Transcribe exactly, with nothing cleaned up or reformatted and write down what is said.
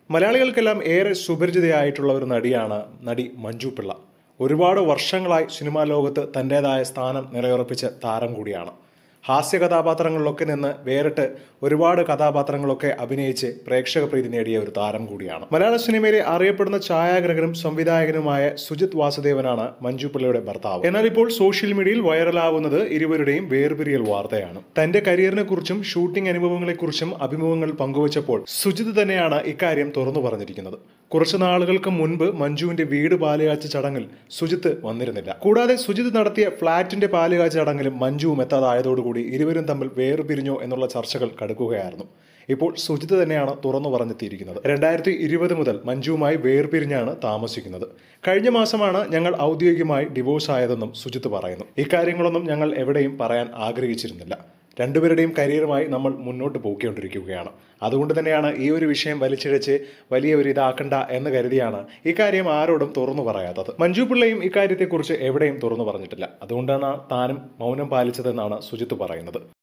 മലയാളികൾക്കെല്ലാം ഏറെ സുപരിചിതയായിട്ടുള്ള ഒരു നടിയാണ് നടി മഞ്ജു പിള്ള. ഒരുപാട് വർഷങ്ങളായി സിനിമാ ലോകത്ത് തൻ്റെതായ സ്ഥാനം നിലയുറപ്പിച്ച താരം കൂടിയാണ്. ഹാസ്യ കഥാപാത്രങ്ങളിലൊക്കെ നിന്ന് വേറിട്ട് ഒരുപാട് കഥാപാത്രങ്ങളൊക്കെ അഭിനയിച്ച് പ്രേക്ഷക പ്രീതി നേടിയ ഒരു താരം കൂടിയാണ്. മലയാള സിനിമയിലെ അറിയപ്പെടുന്ന ഛായാഗ്രഹകനും സംവിധായകനുമായ സുജിത് വാസുദേവനാണ് മഞ്ജു പിള്ളയുടെ ഭർത്താവ്. എന്നാൽ ഇപ്പോൾ സോഷ്യൽ മീഡിയയിൽ വൈറലാവുന്നത് ഇരുവരുടെയും വേർപിരിയൽ വാർത്തയാണ്. തന്റെ കരിയറിനെ കുറിച്ചും ഷൂട്ടിംഗ് അനുഭവങ്ങളെക്കുറിച്ചും അഭിമുഖങ്ങൾ പങ്കുവച്ചപ്പോൾ സുജിത് തന്നെയാണ് ഇക്കാര്യം തുറന്നു പറഞ്ഞിരിക്കുന്നത്. കുറച്ചു നാളുകൾക്ക് മുൻപ് മഞ്ജുവിന്റെ വീട് പാലുകാച്ച ചടങ്ങിൽ സുജിത്ത് വന്നിരുന്നില്ല. കൂടാതെ സുജിത്ത് നടത്തിയ ഫ്ളാറ്റിന്റെ പാലുകാച്ച ചടങ്ങിലും മഞ്ജുവും എത്താതായതോടുകൂടി ഇരുവരും തമ്മിൽ വേർപിരിഞ്ഞോ എന്നുള്ള ചർച്ചകൾ കടുക്കുകയായിരുന്നു. ഇപ്പോൾ സുജിത്ത് തന്നെയാണ് തുറന്നു പറഞ്ഞെത്തിയിരിക്കുന്നത്. രണ്ടായിരത്തി ഇരുപത് മുതൽ മഞ്ജുവുമായി വേർപിരിഞ്ഞാണ് താമസിക്കുന്നത്. കഴിഞ്ഞ മാസമാണ് ഞങ്ങൾ ഔദ്യോഗികമായി ഡിവോഴ്സ് ആയതെന്നും സുജിത്ത് പറയുന്നു. ഇക്കാര്യങ്ങളൊന്നും ഞങ്ങൾ എവിടെയും പറയാൻ ആഗ്രഹിച്ചിരുന്നില്ല. രണ്ടുപേരുടെയും കരിയറുമായി നമ്മൾ മുന്നോട്ട് പോയിക്കൊണ്ടിരിക്കുകയാണ്. അതുകൊണ്ട് തന്നെയാണ് ഈ ഒരു വിഷയം വലിച്ചിഴച്ച് വലിയ ഒരു ഇതാക്കണ്ട എന്ന് കരുതിയാണ് ഇക്കാര്യം ആരോടും തുറന്നു പറയാത്തത്. മഞ്ജു പിള്ളയും ഇക്കാര്യത്തെക്കുറിച്ച് എവിടെയും തുറന്നു പറഞ്ഞിട്ടില്ല. അതുകൊണ്ടാണ് താനും മൗനം പാലിച്ചതെന്നാണ് സുജിത്ത് പറയുന്നത്.